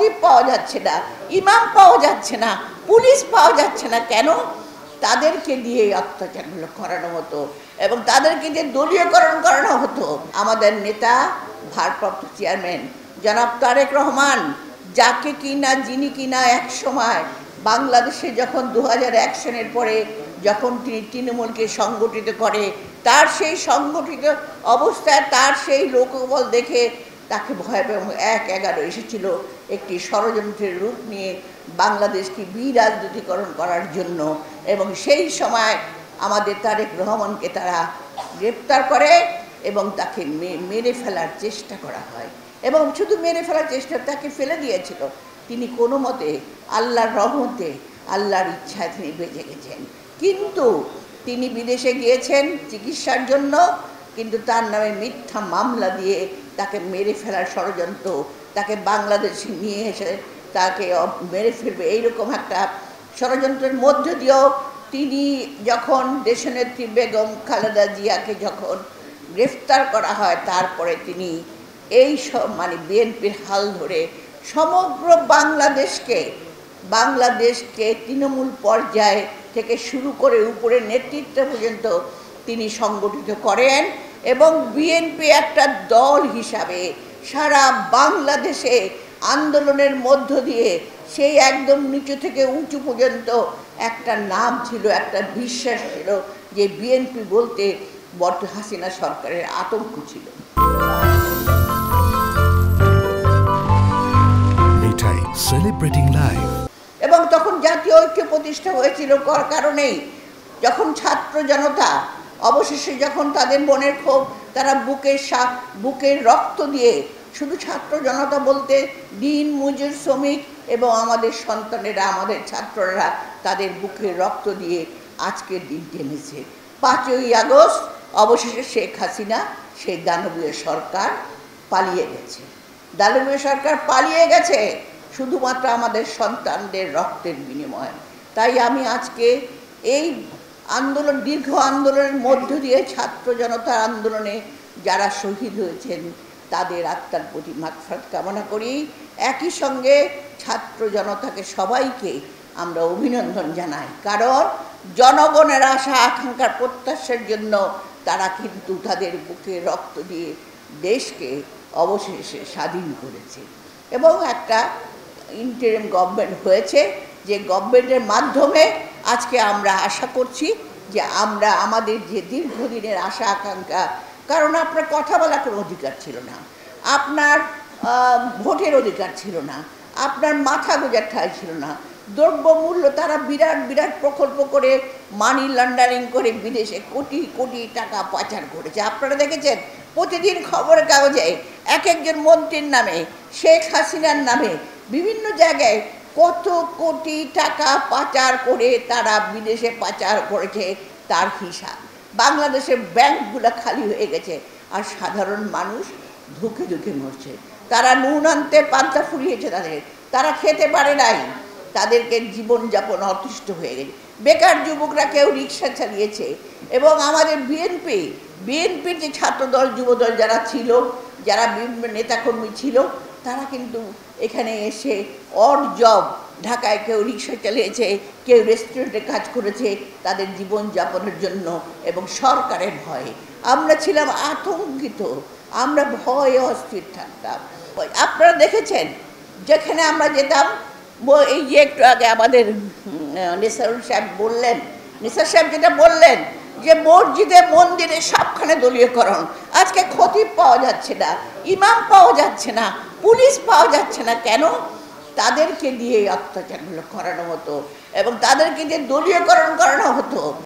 খতিব পাওয়া যাচ্ছে না, ইমাম পাওয়া যাচ্ছে না, পুলিশ পাওয়া যাচ্ছে না, কেন? তাদেরকে দিয়ে অত্যাচারগুলো করানো হতো এবং তাদেরকে দিয়ে দলীয়করণ করানো হতো। আমাদের নেতা ভারপ্রাপ্ত চেয়ারম্যান জনাব তারেক রহমান, যাকে কিনা যিনি কিনা এক সময় বাংলাদেশে যখন 2001 সনের পরে যখন তিনি তৃণমূলকে সংগঠিত করে, তার সেই সংগঠিত অবস্থায় তার সেই লোকবল দেখে তাকে ভয় এবং 1/11 এসেছিল একটি ষড়যন্ত্রের রূপ নিয়ে বাংলাদেশকে বিরাজনীতিকরণ করার জন্য, এবং সেই সময় আমাদের তারেক রহমানকে তারা গ্রেপ্তার করে এবং তাকে মেরে ফেলার চেষ্টা করা হয়, এবং শুধু মেরে ফেলার চেষ্টা, তাকে ফেলে দিয়েছিল। তিনি কোনো মতে আল্লাহর রহমতে, আল্লাহর ইচ্ছায় তিনি বেঁচে গেছেন, কিন্তু তিনি বিদেশে গিয়েছেন চিকিৎসার জন্য, কিন্তু তার নামে মিথ্যা মামলা দিয়ে তাকে মেরে ফেলার ষড়যন্ত্র, তাকে বাংলাদেশে নিয়ে এসে তাকে মেরে ফেলবে এইরকম একটা ষড়যন্ত্রের মধ্য দিয়েও তিনি যখন দেশনেত্রী বেগম খালেদা জিয়াকে যখন গ্রেফতার করা হয়, তারপরে তিনি এই সব বিএনপির হাল ধরে সমগ্র বাংলাদেশকে তৃণমূল পর্যায়ে থেকে শুরু করে উপরের নেতৃত্ব পর্যন্ত তিনি সংগঠিত করেন, এবং বিএনপি একটা দল হিসাবে সারা বাংলাদেশে আন্দোলনের মধ্য দিয়ে সেই একদম নিচু থেকে উঁচু পর্যন্ত একটা নাম ছিল, একটা বিশ্বাস ছিল যে বিএনপি বলতে হাসিনা সরকারের আতঙ্ক ছিল। Celebrating life. এবং তখন জাতীয় ঐক্য প্রতিষ্ঠা হয়েছিল কারণেই, যখন ছাত্র জনতা অবশেষে যখন তাদের মনের ক্ষোভ তারা বুকের রক্ত দিয়ে, শুধু ছাত্র জনতা বলতে দিন মজুর শ্রমিক এবং আমাদের সন্তানেরা, আমাদের ছাত্ররা তাদের বুকের রক্ত দিয়ে আজকের দিন টেনেছে। 5ই আগস্ট অবশেষে শেখ হাসিনা সেই দানবীয় সরকার পালিয়ে গেছে শুধুমাত্র আমাদের সন্তানদের রক্তের বিনিময়ে। তাই আমি আজকে এই আন্দোলন, দীর্ঘ আন্দোলনের মধ্য দিয়ে ছাত্র জনতার আন্দোলনে যারা শহীদ হয়েছেন তাদের আত্মার প্রতি মাগফিরাত কামনা করি। একই সঙ্গে ছাত্র জনতাকে সবাইকে আমরা অভিনন্দন জানাই, কারণ জনগণের আশা আকাঙ্ক্ষার প্রত্যাশার জন্য তারা কিন্তু তাদের বুকে রক্ত দিয়ে দেশকে অবশেষে স্বাধীন করেছে, এবং একটা ইন্টারিম গভর্নমেন্ট হয়েছে, যে গভর্নমেন্টের মাধ্যমে আজকে আমরা আশা করছি যে আমরা আমাদের যে দীর্ঘদিনের আশা আকাঙ্ক্ষা, কারণ আপনার কথা বলার কোনো অধিকার ছিল না, আপনার ভোটের অধিকার ছিল না, আপনার মাথা গোঁজার ঠাঁই ছিল না, দ্রব্যমূল্য তারা বিরাট প্রকল্প করে মানি লন্ডারিং করে বিদেশে কোটি কোটি টাকা পাচার করেছে। আপনারা দেখেছেন প্রতিদিন খবরের কাগজে এক একজন মন্ত্রীর নামে, শেখ হাসিনার নামে বিভিন্ন জায়গায় কত কোটি টাকা পাচার করে তারা বিদেশে পাচার করেছে তার হিসাব। বাংলাদেশের ব্যাংকগুলো খালি হয়ে গেছে, আর সাধারণ মানুষ ধুকে ধুকে মরছে। তারা নুন আনতে পান্তা ফুরিয়েছে, তারা খেতে পারে নাই, তাদেরকে জীবনযাপন অতিষ্ঠ হয়ে গেছে। বেকার যুবকরা কেউ রিক্সা চালিয়েছে, এবং আমাদের বিএনপির যে ছাত্রদল যুবদল যারা ছিল, যারা বিভিন্ন নেতাকর্মী ছিল, তারা কিন্তু এখানে এসে জব ঢাকায় কেউ রিক্সা চালিয়েছে, কেউ রেস্টুরেন্টে কাজ করেছে তাদের জীবনযাপনের জন্য, এবং সরকারের ভয়ে আমরা ছিলাম আতঙ্কিত, আমরা ভয়ে অস্থির থাকতাম। আপনারা দেখেছেন যেখানে আমরা যেতাম, এই যে একটু আগে আমাদের নিসার সাহেব যেটা বললেন যে মসজিদে মন্দিরে সবখানে দলীয়করণ, আজকে খতিব পাওয়া যাচ্ছে না, ইমাম পাওয়া যাচ্ছে না, পুলিশ পাওয়া যাচ্ছে না, কেন? তাদেরকে দিয়ে অত্যাচারগুলো করানো হতো এবং তাদেরকে দিয়ে দলীয়করণ করানো হতো।